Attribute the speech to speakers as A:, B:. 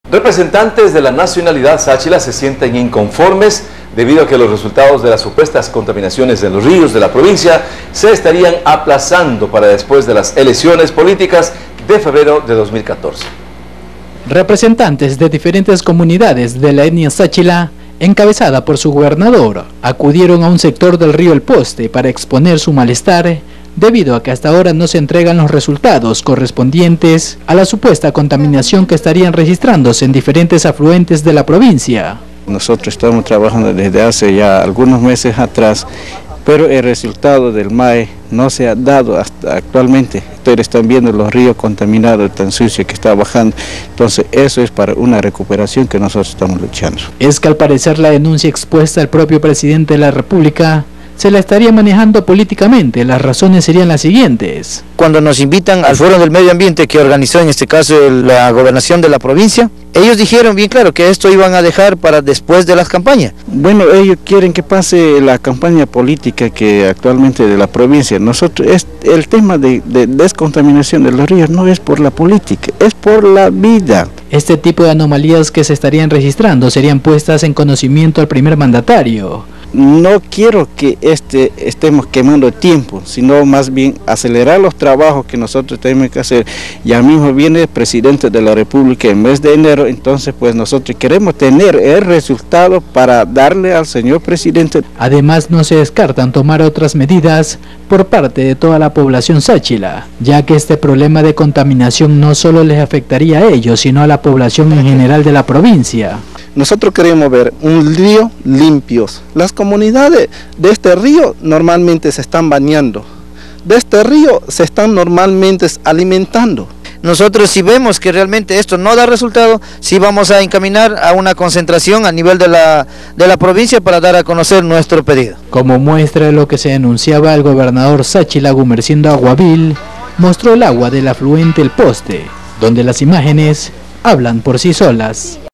A: Representantes de la nacionalidad sáchila se sienten inconformes debido a que los resultados de las supuestas contaminaciones en los ríos de la provincia se estarían aplazando para después de las elecciones políticas de febrero de 2014.
B: Representantes de diferentes comunidades de la etnia sáchila, encabezada por su gobernador, acudieron a un sector del río El Poste para exponer su malestar debido a que hasta ahora no se entregan los resultados correspondientes a la supuesta contaminación que estarían registrándose en diferentes afluentes de la provincia.
C: Nosotros estamos trabajando desde hace ya algunos meses atrás, pero el resultado del MAE no se ha dado hasta actualmente. Ustedes están viendo los ríos contaminados, tan sucios que está bajando. Entonces eso es para una recuperación que nosotros estamos luchando.
B: Es que al parecer la denuncia expuesta al propio presidente de la República se la estaría manejando políticamente. Las razones serían las siguientes.
D: Cuando nos invitan al Foro del Medio Ambiente que organizó en este caso la gobernación de la provincia, ellos dijeron bien claro que esto iban a dejar para después de las campañas.
C: Bueno, ellos quieren que pase la campaña política que actualmente de la provincia. Nosotros, el tema de descontaminación de los ríos no es por la política, es por la vida.
B: Este tipo de anomalías que se estarían registrando serían puestas en conocimiento al primer mandatario.
C: No quiero que estemos quemando tiempo, sino más bien acelerar los trabajos que nosotros tenemos que hacer. Ya mismo viene el presidente de la República en mes de enero, entonces pues nosotros queremos tener el resultado para darle al señor presidente.
B: Además no se descartan tomar otras medidas por parte de toda la población sáchila, ya que este problema de contaminación no solo les afectaría a ellos, sino a la población en general de la provincia.
E: Nosotros queremos ver un río limpio. Las comunidades de este río normalmente se están bañando. De este río se están normalmente alimentando.
D: Nosotros si vemos que realmente esto no da resultado, sí vamos a encaminar a una concentración a nivel de la provincia para dar a conocer nuestro pedido.
B: Como muestra de lo que se denunciaba, el gobernador sáchila Gumersindo Aguavil mostró el agua del afluente El Poste, donde las imágenes hablan por sí solas.